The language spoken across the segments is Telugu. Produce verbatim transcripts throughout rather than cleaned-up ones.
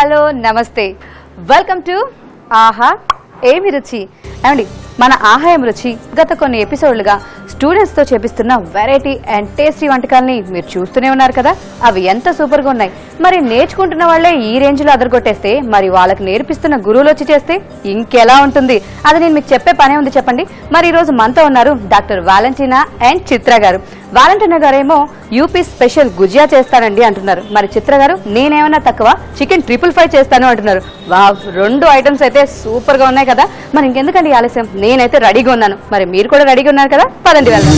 హలో నమస్తే వెల్కమ్ టు ఆహా ఏమి రుచి. ఏమండి మన ఆహా ఏమి రుచి గత కొన్ని ఎపిసోడ్లుగా స్టూడెంట్స్తో చేపిస్తున్న వెరైటీ అండ్ టేస్టీ వంటకాలని మీరు చూస్తూనే ఉన్నారు కదా. అవి ఎంత సూపర్గా ఉన్నాయి. మరి నేర్చుకుంటున్న వాళ్ళే ఈ రేంజ్లో అదరగొట్టేస్తే మరి వాళ్ళకి నేర్పిస్తున్న గురువులు వచ్చి చేస్తే ఇంకెలా ఉంటుంది. అది నేను మీకు చెప్పే పనే ఉంది చెప్పండి. మరి ఈరోజు మనతో ఉన్నారు డాక్టర్ వాలంటీనా అండ్ చిత్ర గారు. వాలంటీనా గారేమో యూపీ స్పెషల్ గుజియా చేస్తానండి అంటున్నారు. మరి చిత్ర గారు నేనేమన్నా తక్కువ చికెన్ ట్రిపుల్ ఫ్రై చేస్తాను అంటున్నారు. వా రెండు ఐటమ్స్ అయితే సూపర్ గా ఉన్నాయి కదా. మరి ఇంకెందుకండి ఆలస్యం, నేనైతే రెడీగా ఉన్నాను. మరి మీరు కూడా రెడీగా ఉన్నారు కదా, పదండి వెళ్దాం.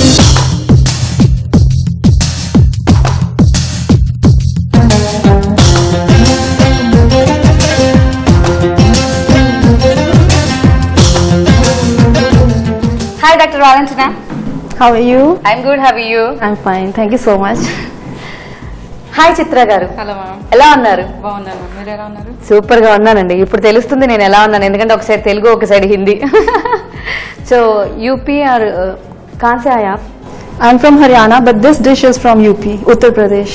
Hi doctor Valentina. How are you? I'm good. How are you? I'm fine. Thank you so much. Hi Chitra garu. Hello ma'am. ఎలా ఉన్నారు? బాగున్నాను. మీరు ఎలా ఉన్నారు? సూపర్ గా ఉన్నానండి. ఇప్పుడు తెలుస్తుంది నేను ఎలా ఉన్నాను, ఎందుకంటే ఒక సైడ్ తెలుగు ఒక సైడ్ హిందీ. సో యూపీ ఆర్ కాన్ సే ఆయా? I'm from Haryana, but this dish is from U P, Uttar Pradesh.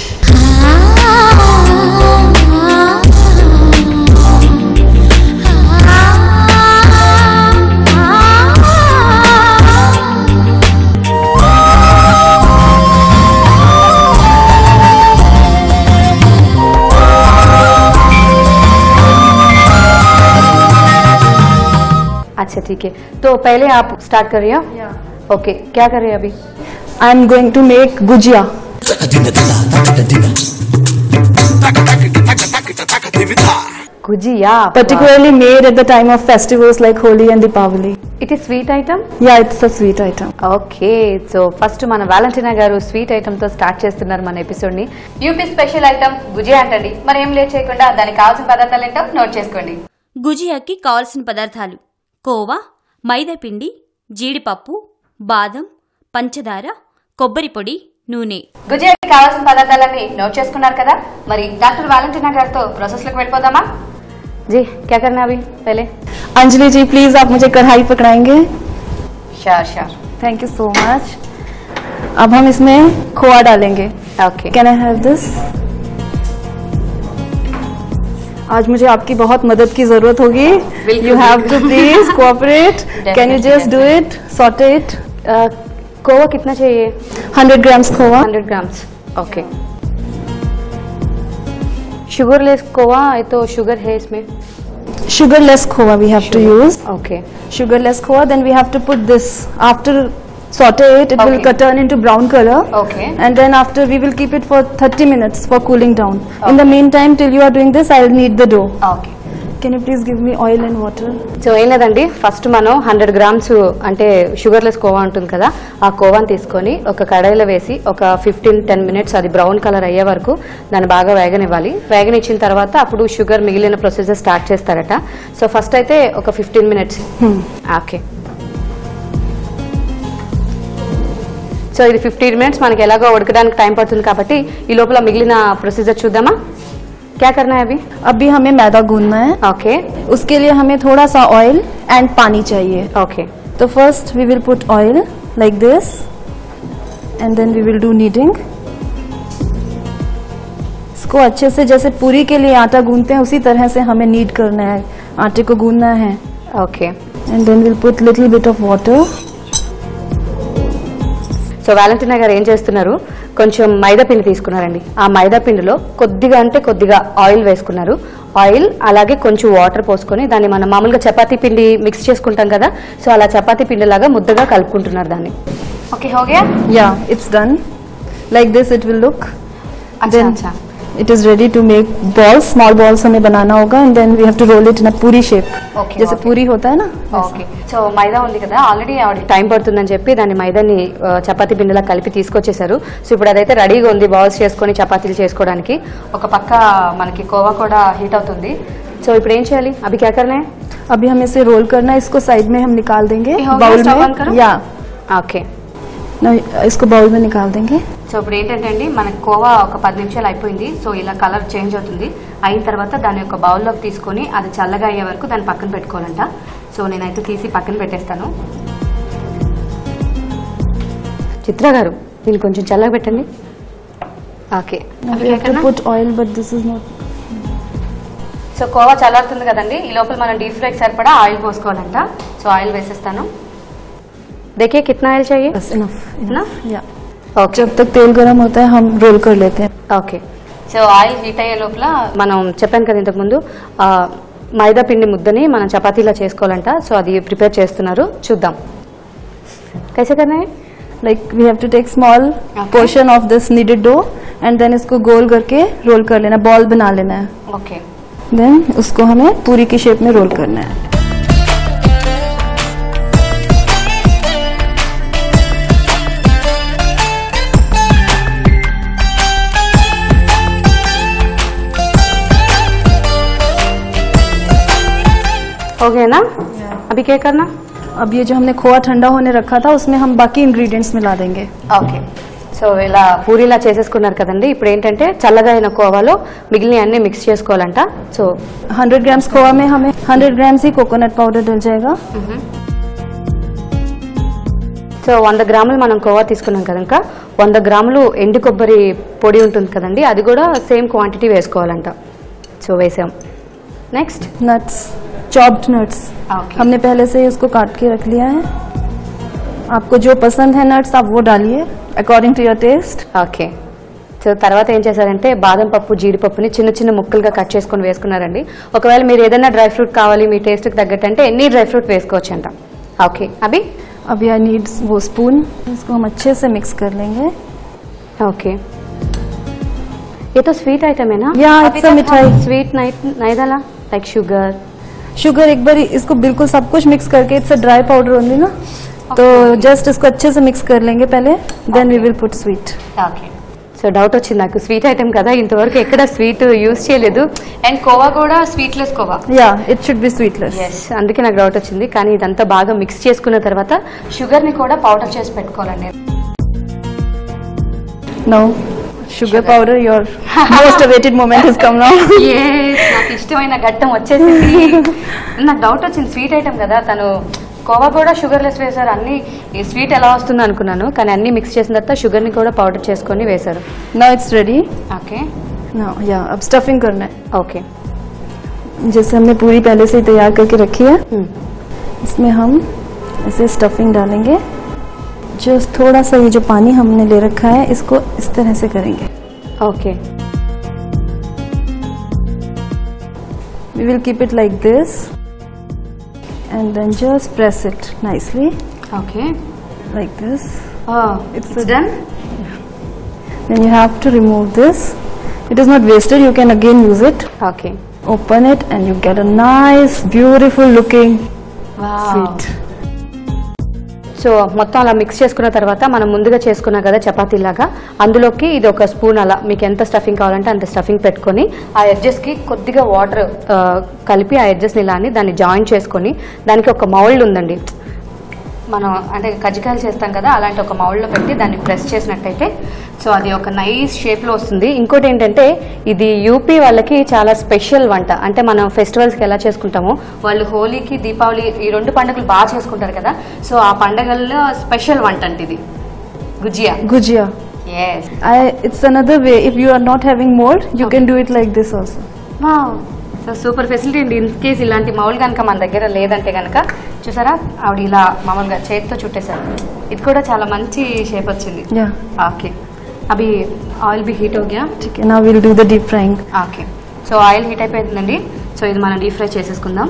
अच्छा ठीक है, तो पहले आप स्टार्ट करिए. ओके, क्या कर रहे हैं अभी? I'm going to make gujia. Gujia, Particularly made at the time of festivals like Holi and Deepavali. it is sweet item. Yeah, it's a sweet item. Okay, so first మన వాలంటీనా గారు స్వీట్ ఐటమ్ తో స్టార్ట్ చేస్తున్నారు మన ఎపిసోడ్ ని. యూపీ స్పెషల్ ఐటమ్ గుజియా అంటండి. మరి ఏం లేట్ చేయకుండా దానికి కావాల్సిన పదార్థాలు ఏంటో నోట్ చేసుకోండి. గుజియాకి కావలసిన పదార్థాలు: కోవా, మైదాపిండి, జీడిపప్పు, బాదం, పంచదార, కొబ్బరి పొడి, నూనె. గుజియాకి కావాల్సిన పదార్థాలన్నీ నోట్ చేసుకున్నారు కదా. మరి డాక్టర్ వాలంటీనా గారితో ప్రాసెస్ లోకి వెళ్ళిపోదామా? जी क्या करना अभी पहले? अंजलि जी प्लीज आप मुझे कढ़ाई पकड़ाएंगे. Sure sure. Thank you so much. अब हम इसमें खोआ डालेंगे. Okay, Can I have this? आज मुझे आपकी बहुत मदद की जरूरत होगी. बिल्कुल, You have to बिल्कुल. please cooperate. Can you Definitely, just do it? Saute it. Khoa कितना चाहिए? hundred grams khoa. Hundred grams. Okay, sugarless khoa है तो शुगर है इसमें? Sugarless khoa we have to use. Okay, Sugarless khoa. Then we have to put this after saute it. It will Okay. cut- turn into brown color. Okay. And then after we will keep it for thirty minutes for cooling down. In the meantime, till you are doing this, I will knead the dough. Okay. Can you please give me oil and water? So ఏం లేదండి, ఫస్ట్ మనం హండ్రెడ్ గ్రామ్స్ అంటే షుగర్లెస్ కోవా ఉంటుంది కదా, ఆ కోవాని తీసుకొని ఒక కడాయిలో వేసి ఒక ఫిఫ్టీన్ టెన్ మినిట్స్ అది బ్రౌన్ కలర్ అయ్యే వరకు దాన్ని బాగా వేగనివ్వాలి. వేగనిచ్చిన తర్వాత అప్పుడు షుగర్ మిగిలిన ప్రొసీజర్ స్టార్ట్ చేస్తారట. సో ఫస్ట్ అయితే ఒక ఫిఫ్టీన్ మినిట్స్. ఓకే, సో ఇది ఫిఫ్టీన్ మినిట్స్ మనకి ఎలాగో ఉడకడానికి టైం పడుతుంది కాబట్టి ఈ లోపల మిగిలిన ప్రొసీజర్ చూద్దామా? क्या करना है अभी? अभी हमें मैदा गूंदना है. ओके. उसके लिए हमें थोड़ा सा ऑयल एंड पानी चाहिए. ओके, तो first we will put oil like this and then we will do kneading. इसको अच्छे से जैसे पूरी के लिए आटा गूंदते हैं उसी तरह से हमें नीड करना है, आटे को गूंदना है. Okay. And then we'll put little bit of water. So Valentina garu ఏం చేస్తున్నారు, కొంచెం మైదా పిండి తీసుకున్నారండి. ఆ మైదా పిండిలో కొద్దిగా అంటే కొద్దిగా ఆయిల్ వేసుకున్నారు. ఆయిల్ అలాగే కొంచెం వాటర్ పోసుకొని దాన్ని మనం మామూలుగా చపాతీ పిండి మిక్స్ చేసుకుంటాం కదా, సో అలా చపాతీ పిండి లాగా ముద్దగా కలుపుకుంటున్నారు దాన్ని. ఓకే, हो गया? Yeah, it's done. Like this it will look. अच्छा, Then अच्छा. it is ready to make balls. Small balls हमें बनाना होगा and then we have to roll it in a पूरी shape. Okay, जैसे okay. पूरी होता है ना. ఓకే, సో మైదా ఉంది కదా, ఆల్రెడీ ఆవిడకి టైం పడుతుందని చెప్పి దాన్ని మైదాని ఆ, చపాతీ పిండిలా కలిపి తీసుకొచ్చేసారు. సో ఇప్పుడు అదైతే రెడీగా ఉంది బాల్స్ చేసుకొని చపాతీలు చేసుకోవడానికి. ఒక పక్క మనకి కోవా కూడా హీట్ అవుతుంది. సో ఇప్పుడు ఏం చేయాలి? అభి క్యా కర్నా హై? अभी हमें इसे रोल करना है. इसको साइड में हम निकाल देंगे ये हो गया, बाउल स्टव ऑन में. करो. या ఓకే, ना इसको बाउल में निकाल देंगे. సో ఇప్పుడు ఏంటంటే అండి మనకి కోవా ఒక పది నిమిషాలు అయిపోయింది. సో ఇలా కలర్ చేంజ్ అవుతుంది. అయిన తర్వాత దాన్ని ఒక బౌల్లోకి తీసుకొని అది చల్లగా అయ్యే వరకు దాన్ని పక్కన పెట్టుకోవాలంట. సో నేనైతే తీసి పక్కన పెట్టేస్తాను. చిత్ర గారు దీన్ని కొంచెం చల్లగా పెట్టండి. Okay, Now we have to put oil, but this is not. So so కోవా చల్లారుతుంది కదండి, ఈ లోపల మనం డీప్ ఫ్రైకి సరిపడా ఆయిల్ పోసుకోవాలంట. సో ఆయిల్ వేసేస్తాను. देखिए कितना ऑयल चाहिए? बस इनफ Enough? या ఓకే जब तक तेल गर्म होता है हम रोल कर लेते हैं. ఓకే. సో ఆయిల్ హీట్ అయ్యే లోపల మనం చెప్పాను కదా ఇంతకుముందు ఆ, మైదా పిండి ముద్దని మనం చపాతీలా చేసుకోవాలంట. సో అది ప్రిపేర్ చేస్తున్నారు, చూద్దాం. कैसे करना है? Like we have to take small portion of this kneaded dough and then इसको गोल करके रोल कर लेना, बॉल बना लेना है. ఓకే. देन उसको हमें पूरी की शेप में रोल करना है. हो गया ना? अभी क्या करना? अब ये जो हमने खोआ ठंडा होने रखा था उसमें हम बाकी इंग्रेडिएंट्स मिला देंगे. ఓకే. సో ఇలా పూరీలా చేసేసుకున్నారు కదండి. ఇప్పుడు ఏంటంటే చల్లగా అయిన కోవాలో మిగిలిన అన్ని మిక్స్ చేసుకోవాలంట. సో हंड्रेड ग्राम्स खोआ में हमें हंड्रेड ग्राम्स ही कोकोनट पाउडर डल जाएगा. సో వంద గ్రాములు మనం కోవా తీసుకున్నాం కనుక వంద గ్రాములు ఎండు కొబ్బరి పొడి ఉంటుంది కదండి, అది కూడా సేమ్ క్వాంటిటీ వేసుకోవాలంట. సో వేసాం. Next nuts, chopped nuts Okay. हमने पहले से ही उसको काट के रख लिया है. आपको जो पसंद है नट्स आप वो डालिए according to your taste. Okay. So తర్వాత ఏం చేశారంటే బాదం పప్పు జీడిపప్పుని చిన్న చిన్న ముక్కలుగా కట్ చేసుకొని వేసుకున్నారండి. ఒకవేళ మీరు ఏదైనా డ్రై ఫ్రూట్ కావాలి మీ టేస్ట్కి తగ్గట్టు అంటే ఎన్ని డ్రై ఫ్రూట్ వేసుకోవచ్చు అంట. ఓకే. అభి अभी आई नीड वो स्पून, इसको हम अच्छे से मिक्स कर लेंगे. ओके. ये तो स्वीट आइटम है ना? Yeah, अभी it's a तक मिठाई. हम स्वीट नहीं नहीं डाला, लाइक शुगर. शुगर एक बार इसको बिल्कुल सब कुछ मिक्स करके, it's a dry powder only ना, तो जस्ट इसको अच्छे से मिक्स कर लेंगे पहले, then we will put sweet. Okay. So doubt వచ్చింది నాకు, స్వీట్ ఐటమ్ కదా, ఇంతవరకు ఎక్కడ స్వీట్ యూజ్ చేయలేదు. అండ్ కోవా కూడా స్వీట్లెస్ కోవా. Yeah it should be sweetless. Yes, అందుకే నాకు డౌట్ వచ్చింది. కానీ ఇదంతా బాగా మిక్స్ చేసుకున్న తర్వాత షుగర్ ని కూడా పౌడర్ చేసి పెట్టుకోవాలండి. No sugar powder, your most awaited moment has come now. Yes, నాకు ఇష్టమైన ఘట్టం వచ్చేసింది. నాకు డౌట్ వచ్చింది, స్వీట్ ఐటమ్ కదా, తను కోవా కూడా షుగర్ లెస్ వేశారు. అన్ని ఈ స్వీట్ ఎలా వస్తుందో అనుకున్నాను, కానీ అన్ని మిక్స్ చేసిన తర్వాత షుగర్ ని కూడా పౌడర్ చేసుకొని వేశారు. Now it's ready. Okay. Now yeah अब स्टफिंग करना है. ఓకే. जैसे हमने पूरी पहले से ही तैयार करके रखी है, इसमें हम ऐसे स्टफिंग डालेंगे. जस्ट थोड़ा सा ये जो पानी हमने ले रखा है इसको इस तरह से करेंगे. Okay. We will keep it like this and then just press it nicely okay. like this. It's done. Then you have to remove this. It is not wasted, you can again use it. Okay. Open it and you get a nice beautiful looking sweet. So మొత్తం అలా మిక్స్ చేసుకున్న తర్వాత మనం ముందుగా చేసుకున్నాం కదా చపాతీలాగా, అందులోకి ఇది ఒక స్పూన్ అలా మీకు ఎంత స్టఫింగ్ కావాలంటే అంత స్టఫింగ్ పెట్టుకొని ఆ ఎడ్జెస్కి కొద్దిగా వాటర్ కలిపి ఆ ఎడ్జెస్ని ఇలా అని దాన్ని జాయిన్ చేసుకొని దానికి ఒక మౌల్డ్ ఉందండి, మనం అంటే కజ్జికాయలు చేస్తాం కదా అలాంటి ఒక మౌల్డ్లో పెట్టి దాన్ని ప్రెస్ చేసినట్టయితే సో అది ఒక నైస్ షేప్లో వస్తుంది. ఇంకోటి ఏంటంటే ఇది యూపీ వాళ్ళకి చాలా స్పెషల్ వంట. అంటే మనం ఫెస్టివల్స్కి ఎలా చేసుకుంటామో వాళ్ళు హోలీకి దీపావళి ఈ రెండు పండుగలు బాగా చేసుకుంటారు కదా, సో ఆ పండుగల్లో స్పెషల్ వంట అంటే ఇది gujia. Gujia. Yes. I, it's another way. If you are not having mold, you can do it like this also. Wow. So super facility అండి. ఇన్ కేస్ ఇలాంటి మౌల్ కనుక మన దగ్గర లేదంటే కనుక చూసారా ఆవిడ ఇలా మామూలుగా చేతితో చుట్టేశారు. ఇది కూడా చాలా మంచి షేప్ వచ్చింది. Yeah. ఓకే. అవి ఆయిల్ బి హీట్ हो गया. ठीक है. Now we'll do the deep frying. Okay. So oil heat అయిపోయిందండి. సో ఇది మనం డీప్ ఫ్రై చేసేసుకుందాం.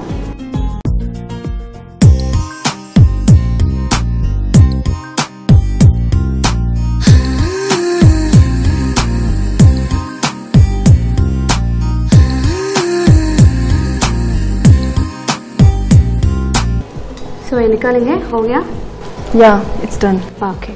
సో ये निकालेंगे. हो गया. Yeah, it's done. Okay.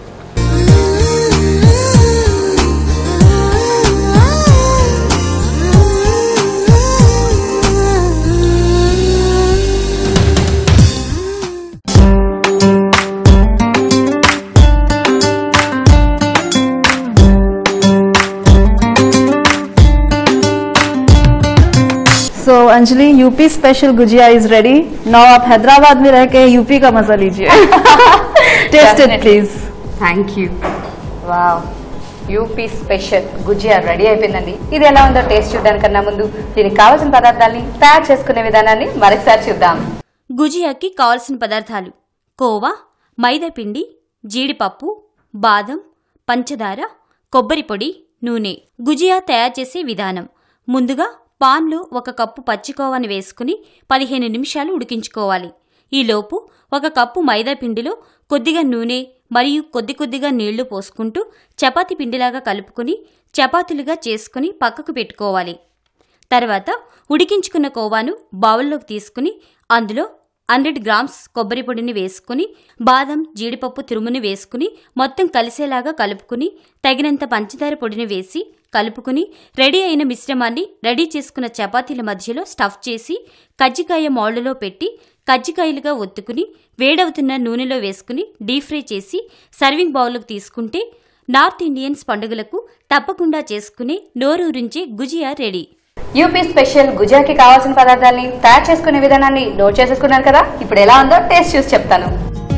So Anjali, UP special gujia is ready. Now आप हैदराबाद में रह के यूपी का मजा लीजिए. Taste it please. Thank you. Wow, UP special gujia ready అయిపోయిందండి. ఇది ఎలా ఉందో టేస్ట్ చూడడానికన్నా ముందు దీనికి కావాల్సిన పదార్థాలని తయారు చేసుకునే విధానాన్ని మరొకసారి చూద్దాం. గుజియాకి కావలసిన పదార్థాలు: కోవా, మైదా పిండి, జీడిపప్పు, బాదం, పంచదార, కొబ్బరి పొడి, నూనె. గుజియా తయారు చేసే విధానం: ముందుగా పాన్లో ఒక కప్పు పచ్చికోవాని వేసుకుని పదిహేను నిమిషాలు ఉడికించుకోవాలి. ఈలోపు ఒక కప్పు మైదా పిండిలో కొద్దిగా నూనె మరియు కొద్ది కొద్దిగా నీళ్లు పోసుకుంటూ చపాతీ పిండిలాగా కలుపుకుని చపాతీలుగా చేసుకుని పక్కకు పెట్టుకోవాలి. తర్వాత ఉడికించుకున్న కోవాను బౌల్లోకి తీసుకుని అందులో హండ్రెడ్ గ్రామ్స్ కొబ్బరి పొడిని వేసుకుని బాదం, జీడిపప్పు తురుముని వేసుకుని మొత్తం కలిసేలాగా కలుపుకుని తగినంత పంచదార పొడిని వేసి కలుపుకుని రెడీ అయిన మిశ్రమాన్ని రెడీ చేసుకున్న చపాతీల మధ్యలో స్టఫ్ చేసి కజ్జికాయ మౌల్డ్లో పెట్టి కజ్జికాయలుగా ఒత్తుకుని వేడవుతున్న నూనెలో వేసుకుని డీప్ ఫ్రై చేసి సర్వింగ్ బౌల్లోకి తీసుకుంటే నార్త్ ఇండియన్స్ పండుగలకు తప్పకుండా చేసుకునే నోరూరించే గుజియా రెడీ. యూపీ స్పెషల్ గుజియాకి కావాల్సిన పదార్థాలని తయారు చేసుకునే విధానాన్ని నోట్ చేసేసుకున్నారు కదా. ఇప్పుడు ఎలా ఉందో టేస్ట్ చూసి చెప్తాను.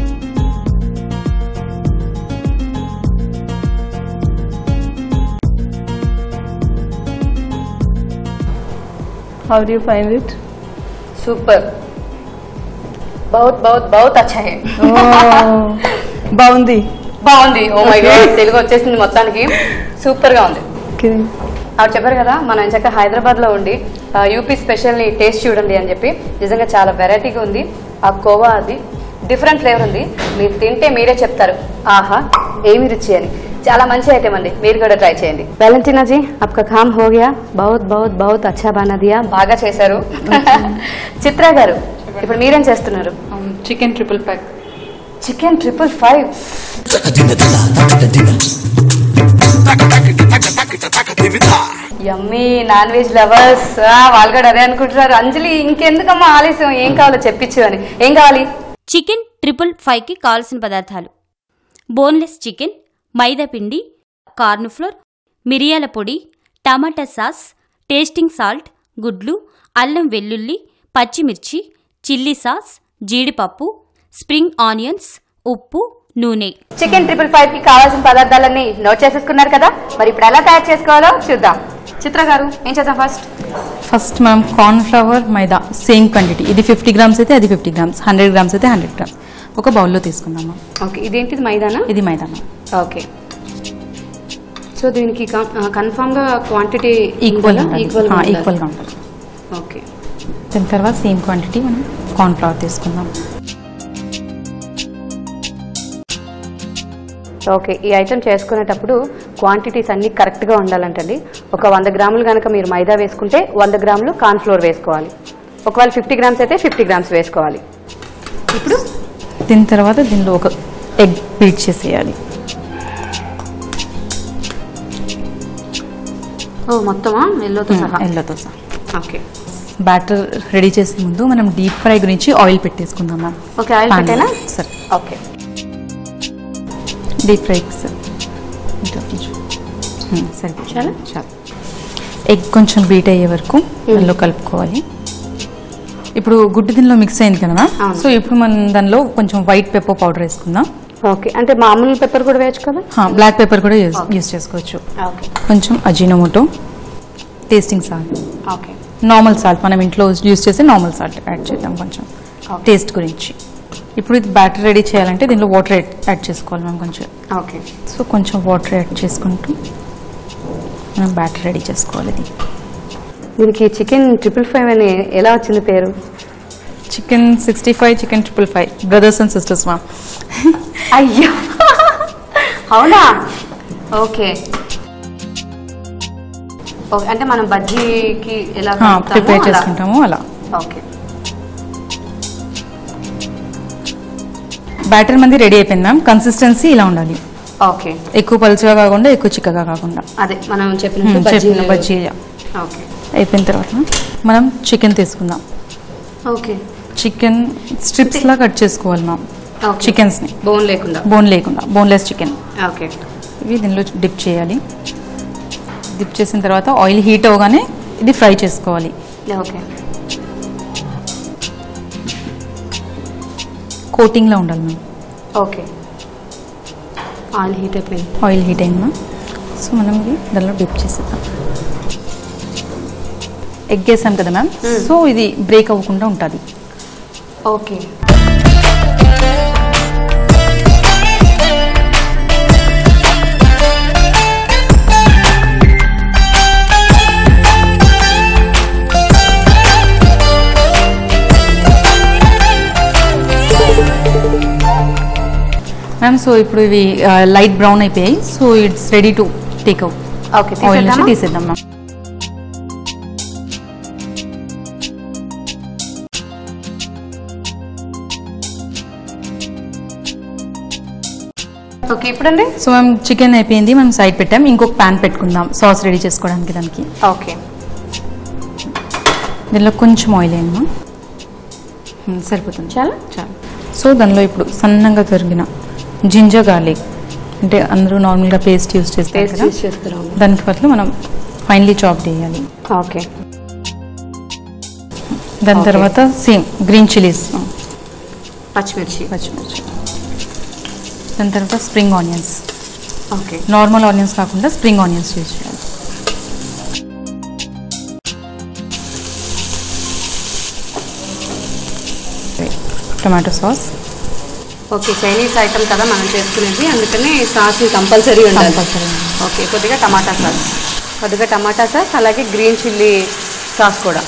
How do you find it? Super, बहुत बहुत बहुत अच्छा है. బాగుంది బాగుంది. ఓ మై గాడ్, తెలుగు వచ్చేసింది మొత్తానికి. సూపర్ గా ఉంది. ఆవిడ చెప్పారు కదా మనం చక్కగా హైదరాబాద్ లో ఉండి యూపీ స్పెషల్ ని టేస్ట్ చూడండి అని చెప్పి. నిజంగా చాలా వెరైటీగా ఉంది. ఆ కోవా అది డిఫరెంట్ ఫ్లేవర్ ఉంది. మీరు తింటే మీరే చెప్తారు ఆహా ఏమి రుచి అని. చాలా మంచి ఐటమ్ అండి, మీరు కూడా ట్రై చేయండి. వాలెంటీనా జీ आपका काम हो गया, बहुत बहुत बहुत अच्छा बना दिया. బాగా చేశారు. చిత్ర గారు ఇప్పుడు మీరేం చేస్తున్నారు? Chicken triple five. Chicken triple five yummy. Non veg lovers వాళ్ళు కూడా అదే అనుకుంటున్నారు. అంజలి ఇంకెందుకమ్మా ఆలస్యం, ఏం కావాలో చెప్పించు అని. ఏం కావాలి? చికెన్ ట్రిపుల్ ఫైవ్కి కావాల్సిన పదార్థాలు: బోన్లెస్ చికెన్, మైదా పిండి, కార్న్ ఫ్లోర్, మిరియాల పొడి, టమాటా సాస్, టేస్టింగ్ సాల్ట్, గుడ్లు, అల్లం వెల్లుల్లి, పచ్చిమిర్చి, చిల్లీ సాస్, జీడిపప్పు, స్ప్రింగ్ ఆనియన్స్, ఉప్పు, నూనె. చికెన్ ట్రిపుల్ ఫైవ్ కి కావాల్సిన పదార్థాలన్నీ నోట్ చేసేసుకున్నారు కదా. మరి ఇప్పుడు ఎలా తయారు చేసుకోవాలో చూద్దాం. చిత్ర గారు ఏం చేద్దాం? ఫస్ట్ ఫస్ట్ మనం corn flour, maida same quantity. ఇది ఫిఫ్టీ గ్రామ్స్ అయితే అది ఫిఫ్టీ గ్రామ్స్, హండ్రెడ్ గ్రామ్స్ అయితే హండ్రెడ్ గ్రామ్స్ ఒక బౌల్లో తీసుకుందామా. ఓకే, ఇదేంటిది? మైదానా? ఇది మైదానా. ఓకే, సో దీనికి కన్ఫామ్ గా క్వాంటిటీ ఈక్వల్ ఈక్వల్ ఈక్వల్గా ఉంటుంది. ఓకే, దాని తర్వాత సేమ్ క్వాంటిటీ మనం కార్న్ ఫ్లవర్ తీసుకుందాం. ఓకే, ఈ ఐటమ్ చేసుకునేటప్పుడు క్వాంటిటీస్ అన్నీ కరెక్ట్గా ఉండాలంటండి. ఒక వంద గ్రాములు కనుక మీరు మైదా వేసుకుంటే వంద గ్రాములు కార్న్ ఫ్లోర్ వేసుకోవాలి. ఒకవేళ ఫిఫ్టీ గ్రామ్స్ అయితే ఫిఫ్టీ గ్రామ్స్ వేసుకోవాలి. ఇప్పుడు దీని తర్వాత దీనిలో ఒక ఎగ్ బీట్ చేసేయాలి. ఓ మొత్తమా? ఎల్లోతో సహా? ఎల్లోతో సహా. ఓకే, బ్యాటర్ రెడీ చేసే ముందు మనం డీప్ ఫ్రై గురించి ఆయిల్ పెట్టేసుకుందాం మ్యామ్. ఓకే, ఆయిల్ పెట్టేనా? సరే. Okay, deep fry sir. సరే, చాలా చాలా. ఎగ్ కొంచెం బీట్ అయ్యే వరకు దానిలో కలుపుకోవాలి. ఇప్పుడు గుడ్డు దీనిలో మిక్స్ అయింది కదా, సో ఇప్పుడు మనం దానిలో కొంచెం వైట్ పెప్పర్ పౌడర్ వేసుకుందాం. ఓకే, అంటే మామూలు పెప్పర్ కూడా వేయచ్చు కదా? బ్లాక్ పెప్పర్ కూడా యూజ్ చేసుకోవచ్చు. ఓకే, కొంచెం Ajinomoto, tasting salt, okay, normal salt మనం ఇంట్లో యూజ్ చేసే నార్మల్ సాల్ట్ యాడ్ చేద్దాం కొంచెం టేస్ట్ గురించి. ఇప్పుడు ఇది బ్యాటర్ రెడీ చేయాలంటే దీనిలో వాటర్ యాడ్ చేసుకోవాలి మనం కొంచెం. ఓకే, సో కొంచెం వాటర్ యాడ్ చేసుకుంటూ మనం బ్యాటర్ రెడీ చేసుకోవాలి. ఇది దీనికి చికెన్ ట్రిపుల్ ఫైవ్ అని ఎలా వచ్చింది పేరు? Chicken sixty five chicken triple five brothers and sisters మా. అయ్యో అవునా? ఓకే ఓకే, అంటే మనం బజ్జీకి ఎలా ప్రిపేర్ చేసుకుంటామో అలా. ఓకే, బ్యాటర్ మంది రెడీ అయిపోయింది మ్యామ్. కన్సిస్టెన్సీ ఇలా ఉండాలి. ఓకే, ఎక్కువ పలుచగా కాకుండా ఎక్కువ చిక్కగా కాకుండా అదే మనం చెప్పిన బజ్జీ. ఓకే, అయిపోయిన తర్వాత మనం చికెన్ తీసుకుందాం. ఓకే, చికెన్ స్ట్రిప్స్ లా కట్ చేసుకోవాలి మ్యామ్. చికెన్స్ ని బోన్ లేకుండా బోన్ లేకుండా బోన్లెస్ చికెన్. ఓకే, ఇవి దీనిలో డిప్ చేయాలి. డిప్ చేసిన తర్వాత ఆయిల్ హీట్ అవగానే ఇది ఫ్రై చేసుకోవాలి. ఓకే, కోటింగ్ లా ఉండాలి మ్యామ్. ఓకే, ఆయిల్ హీట్ అయిపోయింది. ఆయిల్ హీట్ అయింది మ్యామ్. సో మనం ఇది దానిలో డిప్ చేసేద్దాం. ఎగ్ వేసాం కదా మ్యామ్, సో ఇది బ్రేక్ అవ్వకుండా ఉంటుంది. ఓకే. మ్యామ్ సో ఇప్పుడు ఇవి లైట్ బ్రౌన్ అయిపోయాయి. So it's ready to take out. Okay, oil నుంచి తీసేద్దాం మ్యామ్. ఓకే, ఇప్పుడండి సో మ్యామ్ చికెన్ అయిపోయింది, మనం సైడ్ పెట్టాం. ఇంకొక ప్యాన్ పెట్టుకుందాం సాస్ రెడీ చేసుకోవడానికి. దానికి ఓకే, దీనిలో కొంచెం ఆయిల్ వేయండి మ్యామ్. సరిపోతుంది, చాలా చాలా. సో దానిలో ఇప్పుడు సన్నగా తరిగిన జింజర్ గార్లిక్, అంటే అందరూ నార్మల్గా పేస్ట్ యూస్ చేస్తారు కదా, దానికి బదులు మనం ఫైనలీ చాప్ చేయాలి. ఓకే. దాని తర్వాత సేమ్ గ్రీన్ చిల్లీస్, పచ్చిమిర్చి పచ్చిమిర్చి దాని తర్వాత spring onions. Okay, normal onions కాకుండా స్ప్రింగ్ ఆనియన్స్ యూజ్ చేయాలి. Tomato sauce. Okay, Chinese item కదా మనం చేసుకునేది, అందుకని సాస్ కంపల్సరీ ఉండాలి. కంపల్సరీ. ఓకే, కొద్దిగా టమాటా సాస్, కొద్దిగా టమాటా సాస్, అలాగే గ్రీన్ చిల్లీ సాస్ కూడా,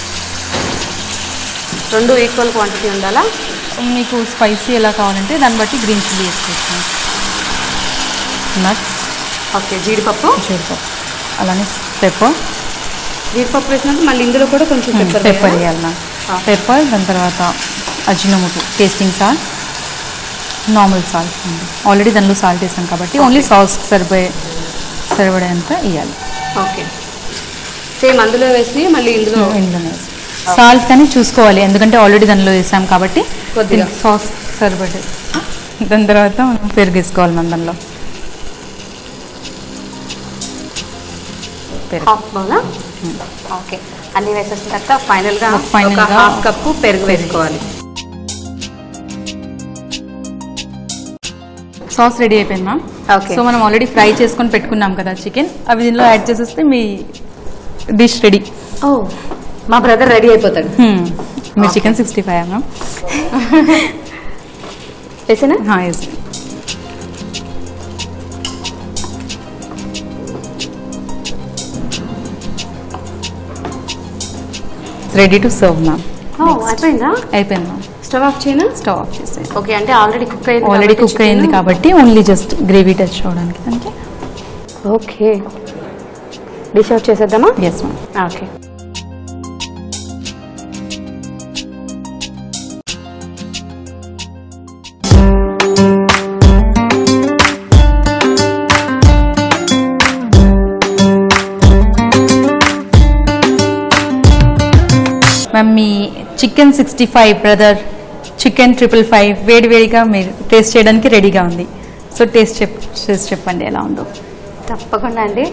రెండు ఈక్వల్ క్వాంటిటీ ఉండాలా? మీకు స్పైసీ ఎలా కావాలంటే దాన్ని బట్టి గ్రీన్ చిల్లీ వేసుకోవచ్చు. నట్స్. ఓకే, జీడిపప్పు, జీడిపప్పు, అలానే పెప్పర్. జీడిపప్పు వేసినప్పుడు మళ్ళీ ఇందులో కూడా కొంచెం పెప్పర్ పెప్పర్ వేయాలి మ్యామ్. పెప్పర్, దాని తర్వాత Ajinomoto, tasting salt, normal salt. Already దానిలో సాల్ట్ వేసాం కాబట్టి ఓన్లీ సాస్ సరిపోయే సరిపడేంత వేయాలి. ఓకే, సేమ్ అందులో వేసి మళ్ళీ ఇందులో ఇందులోనే వేసి సాల్ట్ కానీ చూసుకోవాలి, ఎందుకంటే ఆల్రెడీ దానిలో వేసాం కాబట్టి కొద్దిగా సాస్ సరిపడే. దాని తర్వాత మనం పెరుగు వేసుకోవాలి మనం దానిలో. హాఫ్ బౌలా? ఓకే, అన్నీ వేసేసిన తర్వాత ఫైనల్గా ఫైనల్గా హాఫ్ కప్పు పెరుగు వేసుకోవాలి. సాస్ రెడీ అయిపోయింది మ్యామ్. ఓకే, సో మనం ఆల్రెడీ ఫ్రై చేసుకొని పెట్టుకున్నాం కదా చికెన్, అవి దీనిలో యాడ్ చేసేస్తే మీ డిష్ రెడీ. ఓ, మా బ్రదర్ రెడీ అయిపోతాడు. మీరు చికెన్ సిక్స్టీ ఫైవ్ మ్యామ్ వేసేనా? వేసి రెడీ టు సర్వ్ మ్యామ్. అయిపోయిందా? అయిపోయింది మ్యామ్. స్టవ్ ఆఫ్ చేయనా? స్టవ్ ఆఫ్ చేసేది. ఓకే, అంటే ఆల్రెడీ కుక్ అయింది, ఆల్రెడీ కుక్ అయింది కాబట్టి ఓన్లీ జస్ట్ గ్రేవీ టచ్ అవడానికి దానికి. ఓకే, డిష్ అవుట్ చేసేద్దామా? Yes ma'am. ఓకే, మ్యామ్ మీ chicken sixty five brother chicken triple five వేడి వేడిగా మీరు టేస్ట్ చేయడానికి రెడీగా ఉంది. సో టేస్ట్ చెప్ చేసి చెప్పండి ఎలా ఉందో. తప్పకుండా అండి.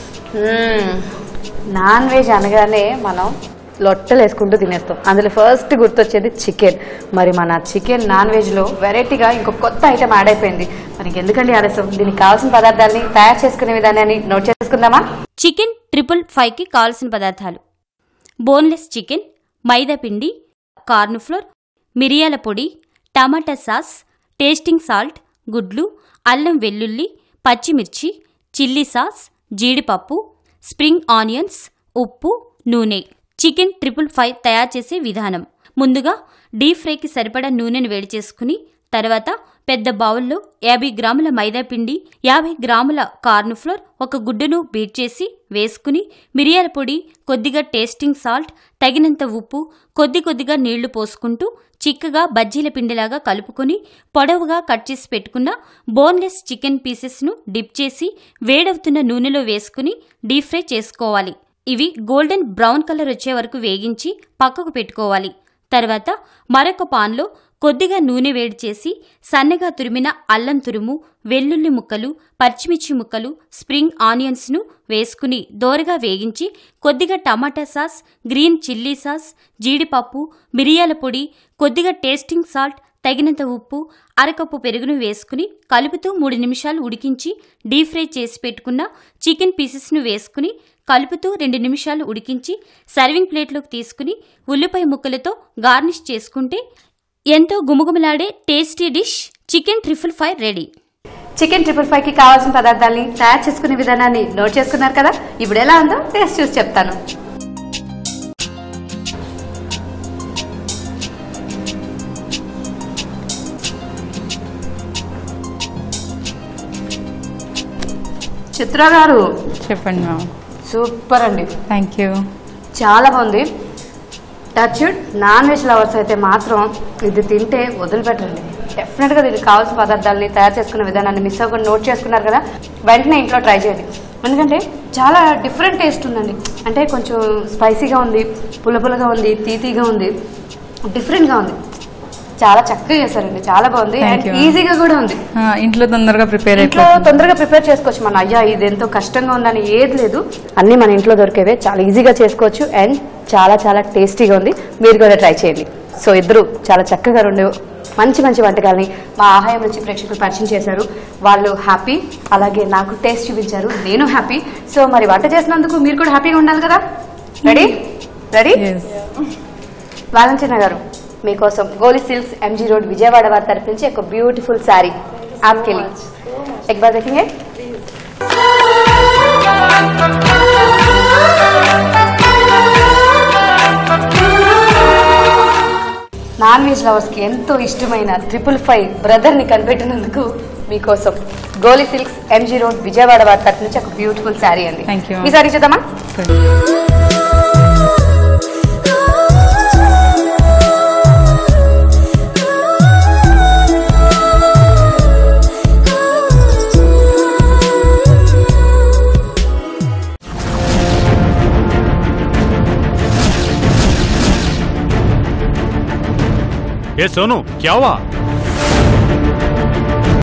నాన్ వెజ్ అనగానే మనం లొట్టలు వేసుకుంటూ తినేస్తాం, అందులో ఫస్ట్ గుర్తొచ్చేది చికెన్. మరి మన చికెన్ నాన్ వెజ్లో వెరైటీగా ఇంకొక కొత్త ఐటమ్ యాడ్ అయిపోయింది. మరి ఎందుకండి ఆలస్యం, దీనికి కావాల్సిన పదార్థాన్ని తయారు చేసుకునే విధానాన్ని నోట్ చేసుకుందామా? చికెన్ ట్రిపుల్ ఫైవ్కి కావాల్సిన పదార్థాలు: బోన్లెస్ చికెన్, మైదా పిండి, కార్న్ ఫ్లోర్, మిరియాల పొడి, టమాటా సాస్, టేస్టింగ్ సాల్ట్, గుడ్లు, అల్లం వెల్లుల్లి, పచ్చిమిర్చి, చిల్లీ సాస్, జీడిపప్పు, స్ప్రింగ్ ఆనియన్స్, ఉప్పు, నూనె. చికెన్ ట్రిపుల్ ఫైవ్ తయారు చేసే విధానం: ముందుగా డీప్ ఫ్రైకి సరిపడా నూనెను వేడి చేసుకుని, తర్వాత పెద్ద బౌల్లో యాభై గ్రాముల మైదా పిండి, యాభై గ్రాముల కార్న్ ఫ్లోర్, ఒక గుడ్డును బీట్ చేసి వేసుకుని, మిరియాల పొడి, కొద్దిగా టేస్టింగ్ సాల్ట్, తగినంత ఉప్పు, కొద్ది కొద్దిగా నీళ్లు పోసుకుంటూ చిక్కగా బజ్జీల పిండిలాగా కలుపుకొని పొడవుగా కట్ చేసి పెట్టుకున్న బోన్లెస్ చికెన్ పీసెస్ను డిప్ చేసి వేడవుతున్న నూనెలో వేసుకుని డీప్ ఫ్రై చేసుకోవాలి. ఇవి గోల్డెన్ బ్రౌన్ కలర్ వచ్చే వరకు వేగించి పక్కకు పెట్టుకోవాలి. తర్వాత మరొక పాన్లో కొద్దిగా నూనె వేడి చేసి సన్నగా తురిమిన అల్లం తురుము, వెల్లుల్లి ముక్కలు, పచ్చిమిర్చి ముక్కలు, స్ప్రింగ్ ఆనియన్స్ను వేసుకుని దోరగా వేగించి కొద్దిగా tomato sauce, green chilli sauce, జీడిపప్పు, మిరియాల పొడి, కొద్దిగా టేస్టింగ్ సాల్ట్, తగినంత ఉప్పు, అరకప్పు పెరుగును వేసుకుని కలుపుతూ మూడు నిమిషాలు ఉడికించి డీప్ ఫ్రై చేసి పెట్టుకున్న చికెన్ పీసెస్ను వేసుకుని కలుపుతూ రెండు నిమిషాలు ఉడికించి సర్వింగ్ ప్లేట్లోకి తీసుకుని ఉల్లిపాయ ముక్కలతో గార్నిష్ చేసుకుంటే ఎంతో గుమగుమలాడే tasty dish chicken triple five ready. Chicken triple five కి కావాల్సిన పదార్థాలని తయారు చేసుకునే విధానాన్ని నోట్ చేసుకున్నారు కదా. ఇప్పుడు ఎలా ఉందో టేస్ట్ చూసి చెప్తాను. చిత్ర గారు చెప్పండి మ్యామ్. సూపర్ అండి, థ్యాంక్ యూ. చాలా బాగుంది. టచ్ నాన్ వెజ్ లవర్స్ అయితే మాత్రం ఇది తింటే వదిలిపెట్టండి. డెఫినెట్గా దీనికి కావాల్సిన పదార్థాలని తయారు చేసుకునే విధానాన్ని మిస్ అవ్వకుండా నోట్ చేసుకున్నారు కదా, వెంటనే ఇంట్లో ట్రై చేయండి. ఎందుకంటే చాలా డిఫరెంట్ టేస్ట్ ఉందండి. అంటే కొంచెం స్పైసీగా ఉంది, పుల్ల పుల్లగా ఉంది, తీతీగా ఉంది, డిఫరెంట్గా ఉంది. చాలా చక్కగా చేశారండి, చాలా బాగుంది అండ్ ఈజీగా కూడా ఉంది. ఇంట్లో తొందరగా ప్రిపేర్ ఇంట్లో తొందరగా ప్రిపేర్ చేసుకోవచ్చు. మన అయ్యా ఇది ఎంతో కష్టంగా ఉందని ఏది లేదు, అన్ని మన ఇంట్లో దొరికేవే, చాలా ఈజీగా చేసుకోవచ్చు అండ్ చాలా చాలా టేస్టీగా ఉంది. మీరు కూడా ట్రై చేయండి. సో ఇద్దరు చాలా చక్కగా రెండు మంచి మంచి వంటకాలని మా ఆహాయం రుచి ప్రేక్షకులు పరిచయం చేశారు. వాళ్ళు హ్యాపీ, అలాగే నాకు టేస్ట్ చూపించారు, నేను హ్యాపీ. సో మరి వంట చేసినందుకు మీరు కూడా హ్యాపీగా ఉండాలి కదా. రెడీ రెడీ వాలంటీనా గారు మీకోసం గోలి సిల్క్స్ ఎంజీ రోడ్ విజయవాడ వారి తరపు నుంచి ఒక బ్యూటిఫుల్ శారీ आपके लिए एक बार देखेंगे. నాన్ వెజ్ లవర్స్ కి ఎంతో ఇష్టమైన ట్రిపుల్ ఫైవ్ బ్రదర్ ని కనిపెట్టినందుకు మీకోసం గోలి సిల్క్స్ ఎంజీ రోడ్ విజయవాడ వారి తరపు నుంచి ఒక బ్యూటిఫుల్ శారీ అండి. ఈ శారీ చూద్దామా. ए सोनू क्या हुआ?